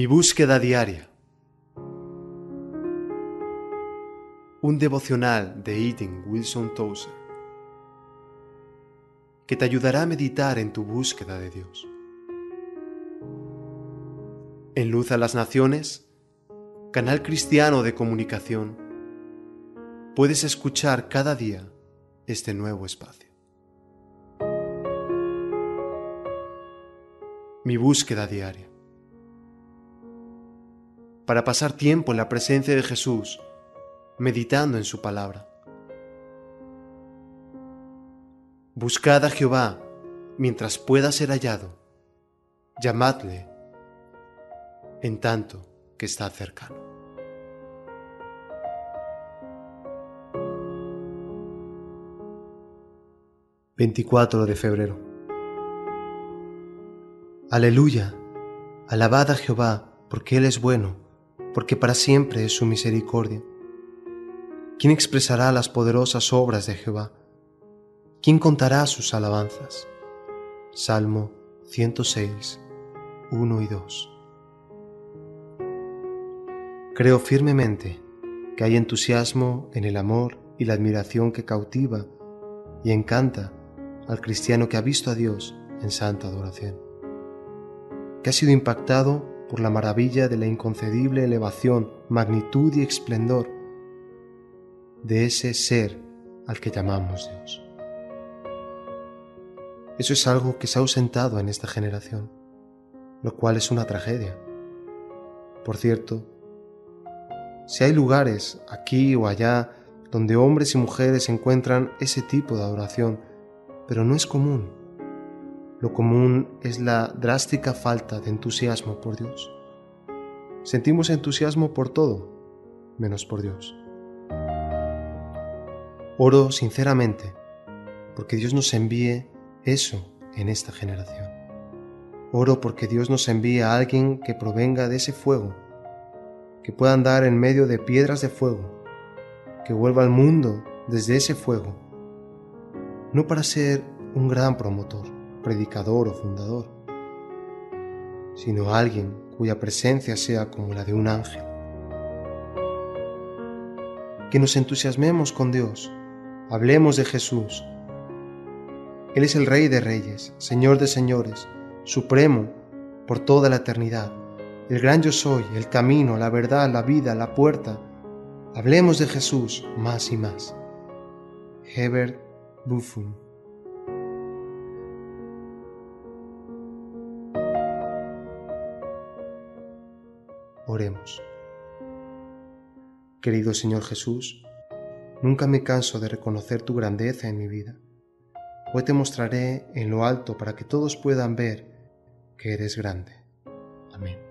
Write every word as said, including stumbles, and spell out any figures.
Mi búsqueda diaria. Un devocional de Eaton Wilson Tozer que te ayudará a meditar en tu búsqueda de Dios. En Luz a las Naciones, canal cristiano de comunicación, puedes escuchar cada día este nuevo espacio. Mi búsqueda diaria. Para pasar tiempo en la presencia de Jesús, meditando en su palabra. Buscad a Jehová mientras pueda ser hallado, llamadle en tanto que está cercano. veinticuatro de febrero. Aleluya, alabad a Jehová, porque Él es bueno, porque para siempre es su misericordia. ¿Quién expresará las poderosas obras de Jehová? ¿Quién contará sus alabanzas? Salmo ciento seis, uno y dos. Creo firmemente que hay entusiasmo en el amor y la admiración que cautiva y encanta al cristiano que ha visto a Dios en santa adoración, que ha sido impactado por la maravilla de la inconcebible elevación, magnitud y esplendor de ese ser al que llamamos Dios. Eso es algo que se ha ausentado en esta generación, lo cual es una tragedia. Por cierto, si hay lugares aquí o allá donde hombres y mujeres encuentran ese tipo de adoración, pero no es común. Lo común es la drástica falta de entusiasmo por Dios. Sentimos entusiasmo por todo, menos por Dios. Oro sinceramente porque Dios nos envíe eso en esta generación. Oro porque Dios nos envíe a alguien que provenga de ese fuego, que pueda andar en medio de piedras de fuego, que vuelva al mundo desde ese fuego, no para ser un gran promotor, predicador o fundador, sino alguien cuya presencia sea como la de un ángel. Que nos entusiasmemos con Dios, hablemos de Jesús. Él es el Rey de Reyes, Señor de Señores, Supremo por toda la eternidad, el gran yo soy, el camino, la verdad, la vida, la puerta. Hablemos de Jesús más y más. Herbert Buffon. Oremos. Querido Señor Jesús, nunca me canso de reconocer tu grandeza en mi vida. Hoy te mostraré en lo alto para que todos puedan ver que eres grande. Amén.